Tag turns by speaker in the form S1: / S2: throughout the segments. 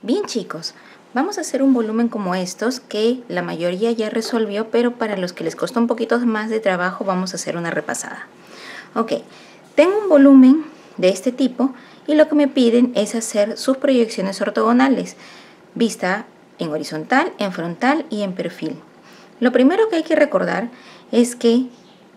S1: Bien chicos, vamos a hacer un volumen como estos que la mayoría ya resolvió, pero para los que les costó un poquito más de trabajo vamos a hacer una repasada. Ok, tengo un volumen de este tipo y lo que me piden es hacer sus proyecciones ortogonales, vista en horizontal, en frontal y en perfil. Lo primero que hay que recordar es que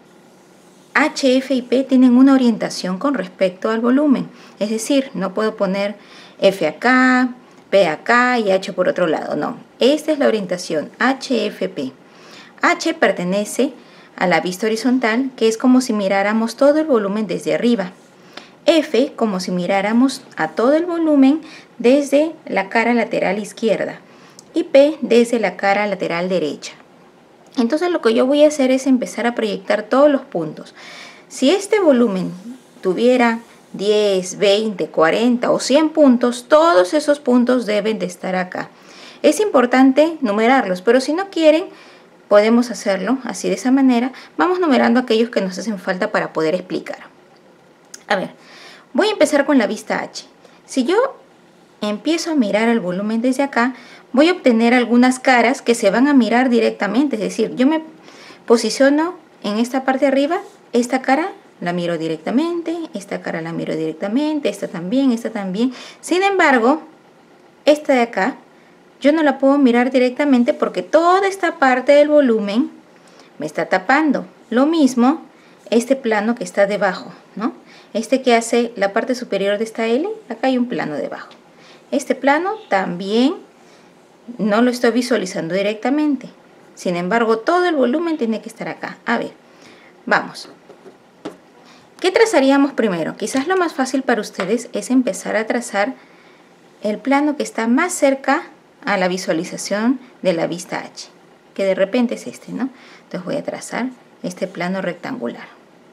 S1: H, F y P tienen una orientación con respecto al volumen, es decir, no puedo poner F acá, P acá y H por otro lado, no. Esta es la orientación HFP. H pertenece a la vista horizontal, que es como si miráramos todo el volumen desde arriba. F como si miráramos a todo el volumen desde la cara lateral izquierda y P desde la cara lateral derecha. Entonces lo que yo voy a hacer es empezar a proyectar todos los puntos. Si este volumen tuviera 10, 20, 40 o 100 puntos, todos esos puntos deben de estar acá. Es importante numerarlos, pero si no quieren, podemos hacerlo así de esa manera. Vamos numerando aquellos que nos hacen falta para poder explicar. A ver, voy a empezar con la vista H. Si yo empiezo a mirar el volumen desde acá, voy a obtener algunas caras que se van a mirar directamente. Es decir, yo me posiciono en esta parte de arriba, esta cara la miro directamente, esta cara la miro directamente, esta también, esta también. Sin embargo, esta de acá, yo no la puedo mirar directamente porque toda esta parte del volumen me está tapando. Lo mismo este plano que está debajo, ¿no? Este que hace la parte superior de esta L, acá hay un plano debajo. Este plano también no lo estoy visualizando directamente. Sin embargo, todo el volumen tiene que estar acá. A ver, vamos. ¿Qué trazaríamos primero? Quizás lo más fácil para ustedes es empezar a trazar el plano que está más cerca a la visualización de la vista H, que de repente es este, ¿no? Entonces voy a trazar este plano rectangular.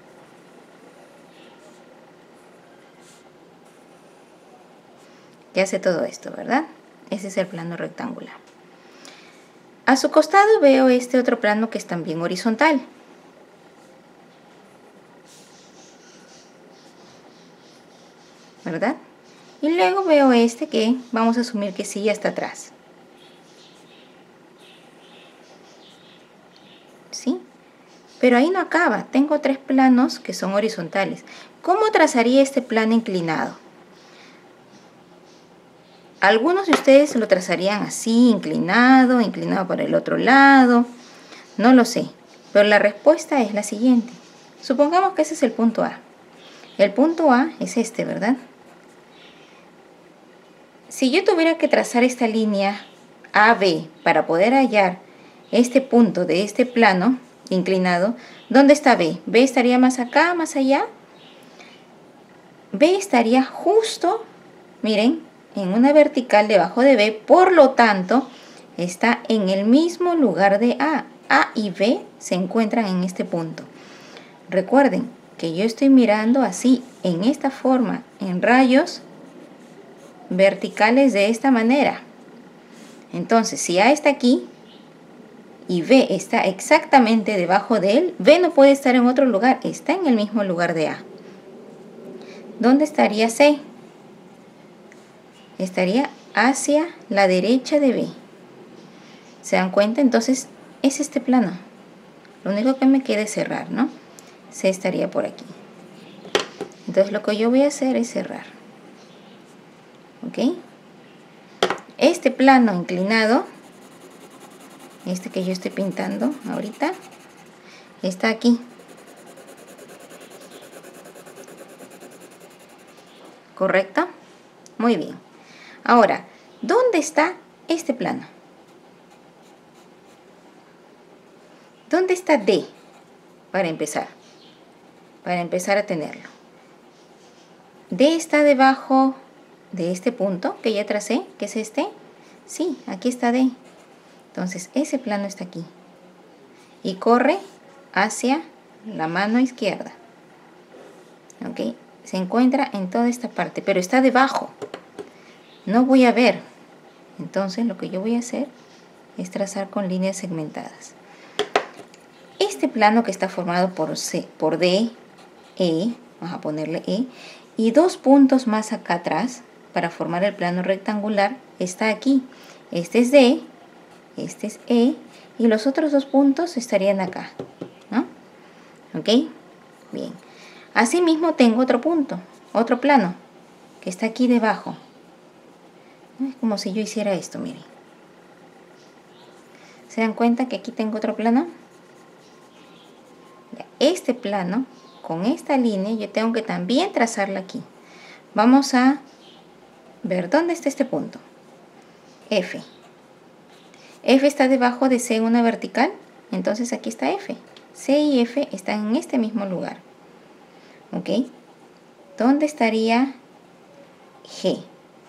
S1: ¿Qué hace todo esto, verdad? Ese es el plano rectangular. A su costado veo este otro plano que es también horizontal. ¿Verdad? Y luego veo este que vamos a asumir que sí, ya está atrás. ¿Sí? Pero ahí no acaba. Tengo tres planos que son horizontales. ¿Cómo trazaría este plano inclinado? Algunos de ustedes lo trazarían así, inclinado, inclinado para el otro lado. No lo sé. Pero la respuesta es la siguiente. Supongamos que ese es el punto A. El punto A es este, ¿verdad? Si yo tuviera que trazar esta línea AB para poder hallar este punto de este plano inclinado, ¿dónde está B? ¿B estaría más acá, más allá? B estaría justo, miren, en una vertical debajo de B, por lo tanto, está en el mismo lugar de A. A y B se encuentran en este punto. Recuerden que yo estoy mirando así, en esta forma, en rayos verticales de esta manera. Entonces, si A está aquí y B está exactamente debajo de él, B no puede estar en otro lugar, está en el mismo lugar de A. ¿Dónde estaría C? Estaría hacia la derecha de B. ¿Se dan cuenta? Entonces, es este plano. Lo único que me queda es cerrar, ¿no? C estaría por aquí. Entonces, lo que yo voy a hacer es cerrar. ¿Ok? Este plano inclinado, este que yo estoy pintando ahorita, está aquí. ¿Correcto? Muy bien. Ahora, ¿dónde está este plano? ¿Dónde está D? Para empezar a tenerlo. D está debajo de este punto que ya tracé, que es este. Sí, aquí está D. Entonces, ese plano está aquí. Y corre hacia la mano izquierda. ¿Ok? Se encuentra en toda esta parte, pero está debajo. No voy a ver. Entonces, lo que yo voy a hacer es trazar con líneas segmentadas. Este plano que está formado por D, E, vamos a ponerle E, y dos puntos más acá atrás, para formar el plano rectangular está aquí. Este es D, este es E, y los otros dos puntos estarían acá, ¿no? ¿Ok? Bien. Asimismo tengo otro punto, otro plano, que está aquí debajo. Es como si yo hiciera esto, miren. ¿Se dan cuenta que aquí tengo otro plano? Este plano, con esta línea, yo tengo que también trazarla aquí. Vamos a ver dónde está este punto. F. F está debajo de C en una vertical, entonces aquí está F. C y F están en este mismo lugar. ¿Ok? ¿Dónde estaría G?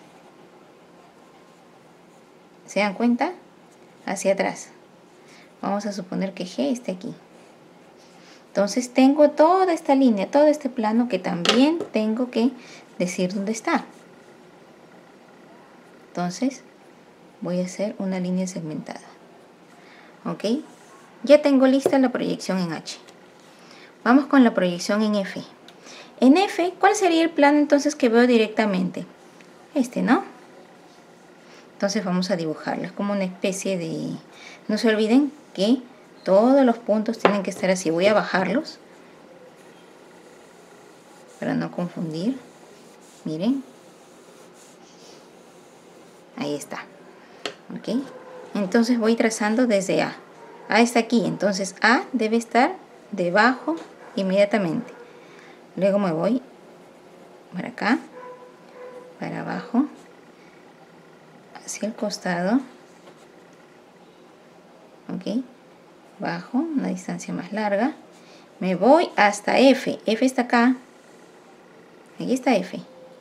S1: ¿Se dan cuenta? Hacia atrás. Vamos a suponer que G esté aquí. Entonces tengo toda esta línea, todo este plano que también tengo que decir dónde está. Entonces voy a hacer una línea segmentada. ¿Ok? Ya tengo lista la proyección en H. Vamos con la proyección en F. En F, ¿cuál sería el plano entonces que veo directamente? Este, ¿no? Entonces vamos a dibujarlo. Es como una especie de... No se olviden que todos los puntos tienen que estar así. Voy a bajarlos para no confundir. Miren. Ahí está. ¿Ok? Entonces voy trazando desde A. A está aquí. Entonces A debe estar debajo inmediatamente. Luego me voy para acá, para abajo, hacia el costado. ¿Ok? Bajo, una distancia más larga. Me voy hasta F. F está acá. Ahí está F.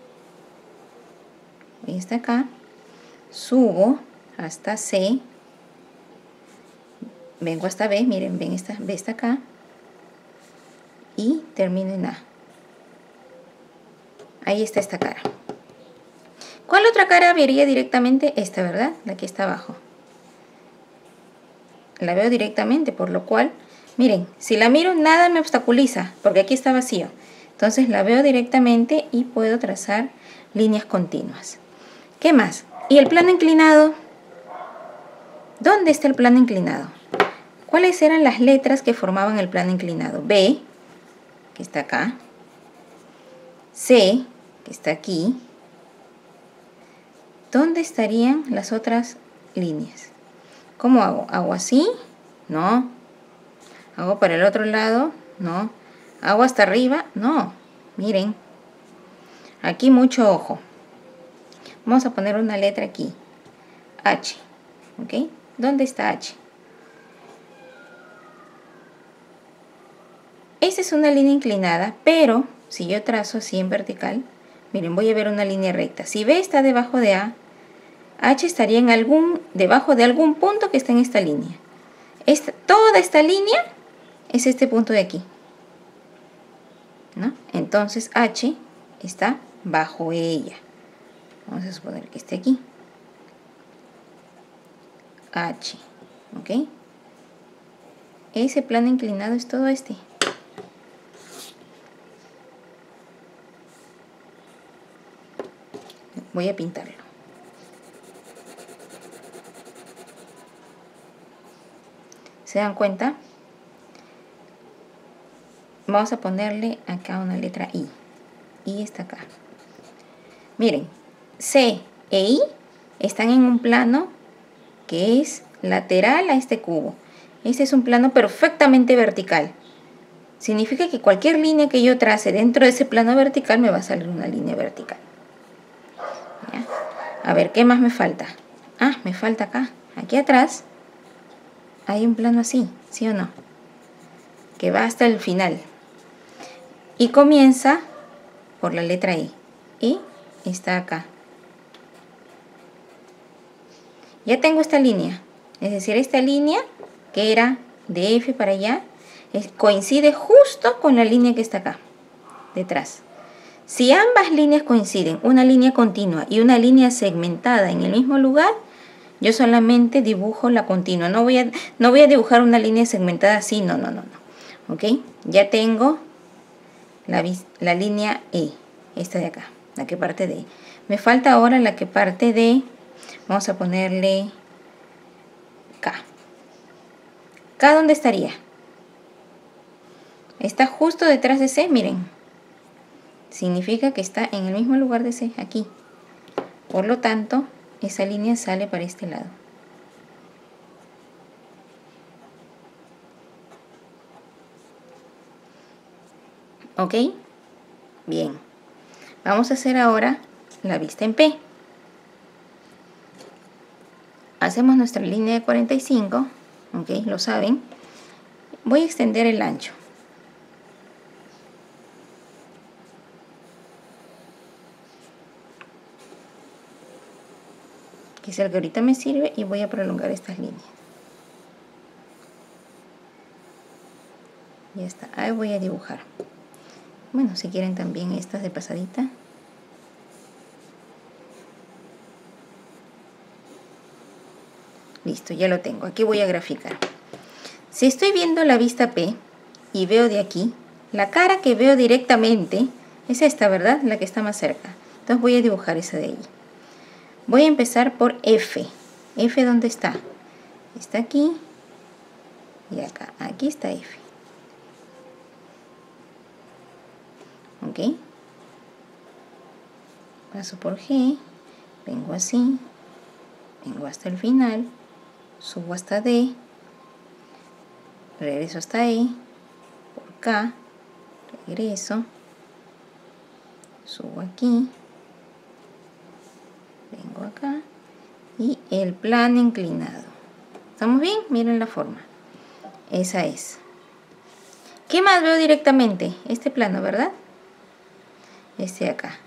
S1: Ahí está acá. Subo hasta C. Vengo hasta B. Miren, ven esta, B está acá. Y termino en A. Ahí está esta cara. ¿Cuál otra cara vería directamente? Esta, ¿verdad? La que está abajo. La veo directamente, por lo cual, miren, si la miro nada me obstaculiza, porque aquí está vacío. Entonces la veo directamente y puedo trazar líneas continuas. ¿Qué más? ¿Y el plano inclinado? ¿Dónde está el plano inclinado? ¿Cuáles eran las letras que formaban el plano inclinado? B, que está acá. C, que está aquí. ¿Dónde estarían las otras líneas? ¿Cómo hago? ¿Hago así? No. ¿Hago para el otro lado? No. ¿Hago hasta arriba? No. Miren. Aquí mucho ojo. Vamos a poner una letra aquí. H. ¿Ok? ¿Dónde está H? Esta es una línea inclinada, pero si yo trazo así en vertical, miren, voy a ver una línea recta. Si B está debajo de A, H estaría en debajo de algún punto que está en esta línea. Toda esta línea es este punto de aquí, ¿no? Entonces H está bajo ella. Vamos a suponer que esté aquí. H, ¿ok? Ese plano inclinado es todo este. Voy a pintarlo. ¿Se dan cuenta? Vamos a ponerle acá una letra I. I está acá. Miren, C e I están en un plano que es lateral a este cubo. Este es un plano perfectamente vertical. Significa que cualquier línea que yo trace dentro de ese plano vertical me va a salir una línea vertical. ¿Ya? A ver, ¿qué más me falta? Ah, me falta acá. Aquí atrás hay un plano así, ¿sí o no? Que va hasta el final. Y comienza por la letra I. Y está acá. Ya tengo esta línea. Es decir, esta línea que era de F para allá coincide justo con la línea que está acá, detrás. Si ambas líneas coinciden, una línea continua y una línea segmentada en el mismo lugar, yo solamente dibujo la continua. No voy a dibujar una línea segmentada así, no. ¿Ok? Ya tengo la línea E, esta de acá. la que parte de. Me falta ahora la que parte de, vamos a ponerle K. ¿K dónde estaría? Está justo detrás de C, miren. Significa que está en el mismo lugar de C, aquí. Por lo tanto, esa línea sale para este lado. ¿Ok? Bien. Vamos a hacer ahora la vista en P. Hacemos nuestra línea de 45. ¿Ok? Lo saben. Voy a extender el ancho. Que es el que ahorita me sirve, y voy a prolongar estas líneas. Ya está. Ahí voy a dibujar. Bueno, si quieren también estas de pasadita. Listo, ya lo tengo. Aquí voy a graficar. Si estoy viendo la vista P y veo de aquí, la cara que veo directamente es esta, ¿verdad? La que está más cerca. Entonces voy a dibujar esa de ahí. Voy a empezar por F. F, ¿dónde está? Está aquí y acá. Aquí está F. ¿Ok? Paso por G, vengo así, vengo hasta el final, subo hasta D, regreso hasta E, por K, regreso, subo aquí, vengo acá y el plano inclinado. ¿Estamos bien? Miren la forma. Esa es. ¿Qué más veo directamente? Este plano, ¿verdad? Este de acá.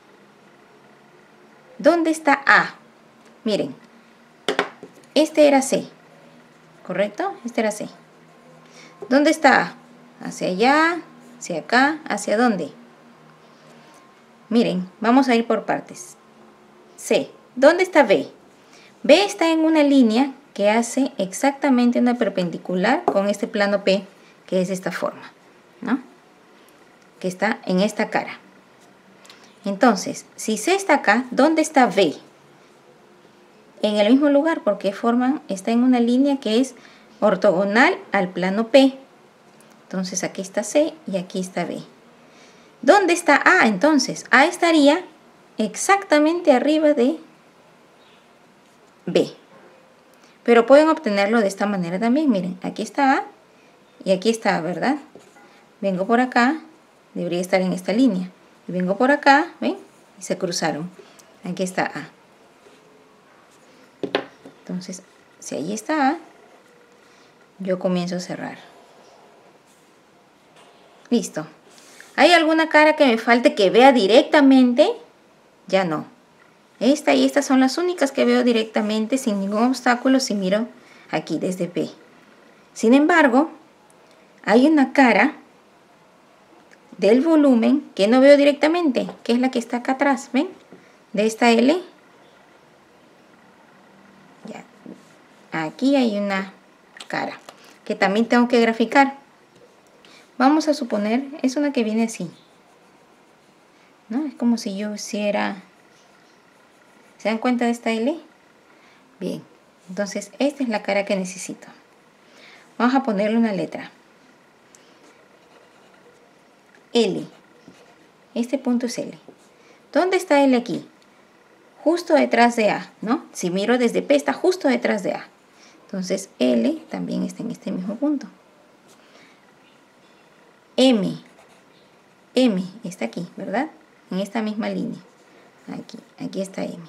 S1: ¿Dónde está A? Miren, este era C, ¿correcto? Este era C. ¿Dónde está A? Hacia allá, hacia acá, ¿hacia dónde? Miren, vamos a ir por partes. C. ¿Dónde está B? B está en una línea que hace exactamente una perpendicular con este plano P, que es de esta forma, ¿no? Que está en esta cara. Entonces, si C está acá, ¿dónde está B? En el mismo lugar, porque está en una línea que es ortogonal al plano P. Entonces aquí está C y aquí está B. ¿Dónde está A entonces? A estaría exactamente arriba de B. Pero pueden obtenerlo de esta manera también. Miren, aquí está A y aquí está A, ¿verdad? Vengo por acá, debería estar en esta línea. Y vengo por acá, ¿ven? Y se cruzaron. Aquí está A. Entonces, si ahí está A, yo comienzo a cerrar. Listo. ¿Hay alguna cara que me falte que vea directamente? Ya no. Esta y estas son las únicas que veo directamente sin ningún obstáculo si miro aquí desde P. Sin embargo, hay una cara del volumen que no veo directamente, que es la que está acá atrás, ¿ven? De esta L. Ya. Aquí hay una cara que también tengo que graficar. Vamos a suponer, es una que viene así, ¿no? Es como si yo hiciera... ¿Se dan cuenta de esta L? Bien, entonces esta es la cara que necesito. Vamos a ponerle una letra. L. Este punto es L. ¿Dónde está L aquí? Justo detrás de A, ¿no? Si miro desde P, está justo detrás de A. Entonces L también está en este mismo punto. M. M está aquí, ¿verdad? En esta misma línea. Aquí está M.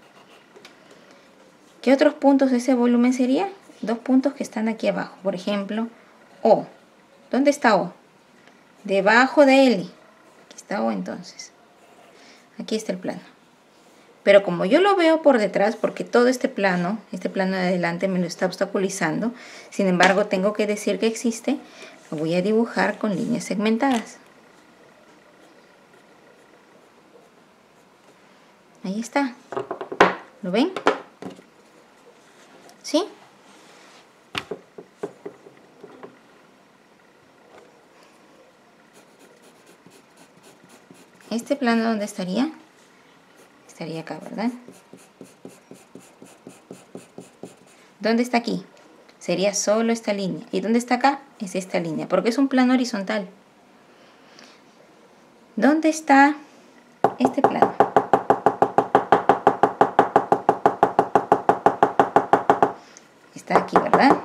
S1: ¿Qué otros puntos de ese volumen sería? Dos puntos que están aquí abajo. Por ejemplo, O. ¿Dónde está O? Debajo de L. Aquí está O entonces. Aquí está el plano. Pero como yo lo veo por detrás, porque todo este plano de adelante me lo está obstaculizando, sin embargo tengo que decir que existe, lo voy a dibujar con líneas segmentadas. Ahí está. ¿Lo ven? ¿Sí? Este plano, ¿dónde estaría? estaría acá, ¿verdad? ¿Dónde está aquí? Sería solo esta línea. ¿Y dónde está acá? Es esta línea, porque es un plano horizontal. ¿Dónde está este plano? Está aquí, ¿verdad?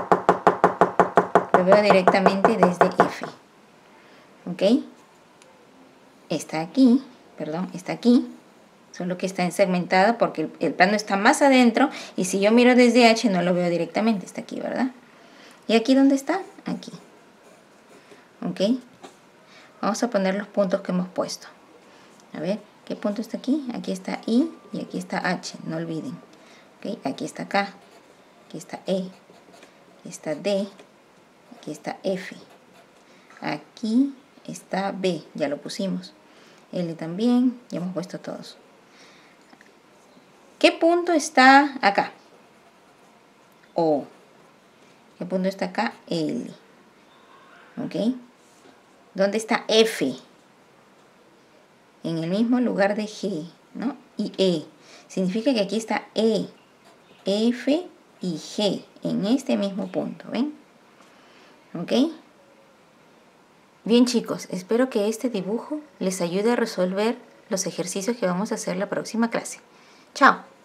S1: Lo veo directamente desde F. ¿Ok? Está aquí, perdón, está aquí. Solo que está segmentado porque el plano está más adentro. Y si yo miro desde H no lo veo directamente. Está aquí, ¿verdad? ¿Y aquí dónde está? Aquí. ¿Ok? Vamos a poner los puntos que hemos puesto. A ver, ¿qué punto está aquí? Aquí está I y aquí está H, no olviden. ¿Ok? Aquí está K, aquí está E, aquí está D, aquí está F. Aquí está B, ya lo pusimos. L también, ya hemos puesto todos. ¿Qué punto está acá? O. ¿Qué punto está acá? L. ¿Ok? ¿Dónde está F? En el mismo lugar de G, ¿no? Y E. Significa que aquí está E, F y G en este mismo punto, ¿ven? ¿Ok? Bien, chicos, espero que este dibujo les ayude a resolver los ejercicios que vamos a hacer la próxima clase. ¡Chao!